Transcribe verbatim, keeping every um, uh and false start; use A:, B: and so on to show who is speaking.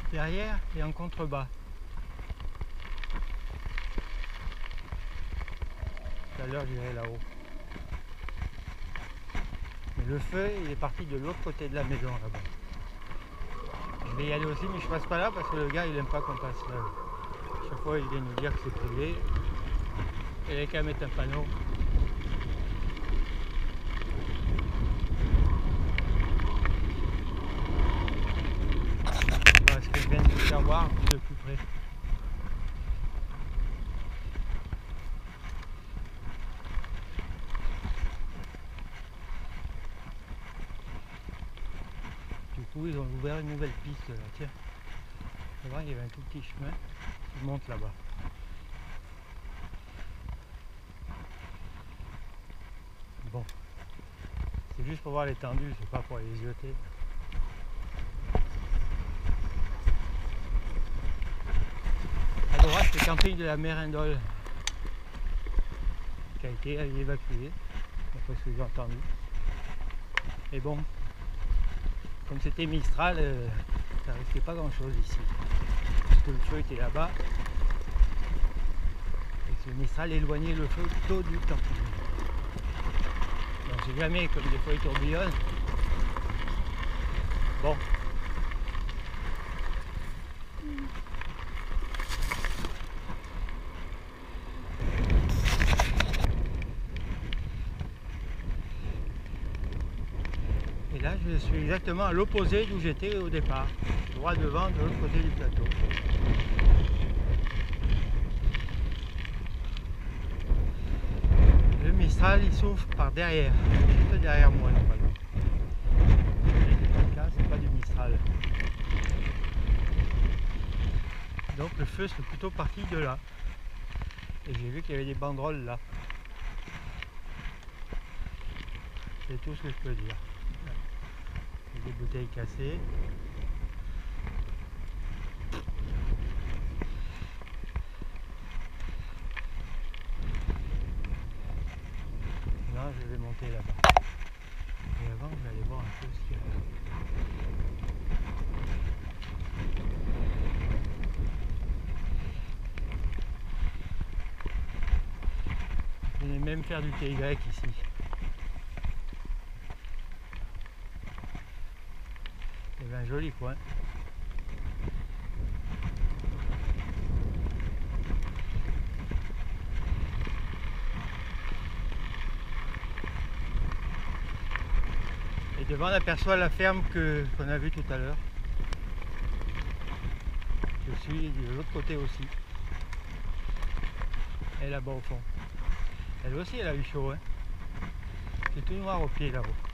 A: derrière et en contrebas. Tout à l'heure j'irai là-haut. Mais le feu il est parti de l'autre côté de la maison là-bas. Je vais y aller aussi mais je passe pas là parce que le gars il aime pas qu'on passe là. Chaque fois il vient nous dire que c'est privé. Il a qu'à mettre un panneau. Voilà ce que je viens de vous faire voir de plus près. Du coup ils ont ouvert une nouvelle piste là, tiens. Avant il y avait un tout petit chemin qui monte là-bas. Bon, c'est juste pour voir l'étendue, c'est pas pour les jeter. À droite, c'est le camping de la Mérindole qui a été évacué, d'après ce que j'ai entendu. Et bon, comme c'était Mistral, euh, ça risquait pas grand chose ici. Parce que le feu était là-bas. Et que le Mistral éloignait le feu plutôt du camping. Donc j'ai jamais, comme des fois il tourbillonne. Bon. Et là je suis exactement à l'opposé d'où j'étais au départ. Droit devant, de l'autre côté du plateau. Le Mistral il souffle par derrière, juste derrière moi normalement. Là c'est pas du Mistral. Donc le feu c'est plutôt parti de là. Et j'ai vu qu'il y avait des banderoles là. C'est tout ce que je peux dire. Il y a des bouteilles cassées. Là je vais monter là-bas. Et avant je vais aller voir un peu ce qu'il y a. Je vais même faire du T Y ici. C'est un joli coin. Et devant on aperçoit la ferme que qu'on a vue tout à l'heure. Je suis de l'autre côté aussi. Et là-bas au fond. Elle aussi elle a eu chaud, hein. C'est tout noir au pied là-haut.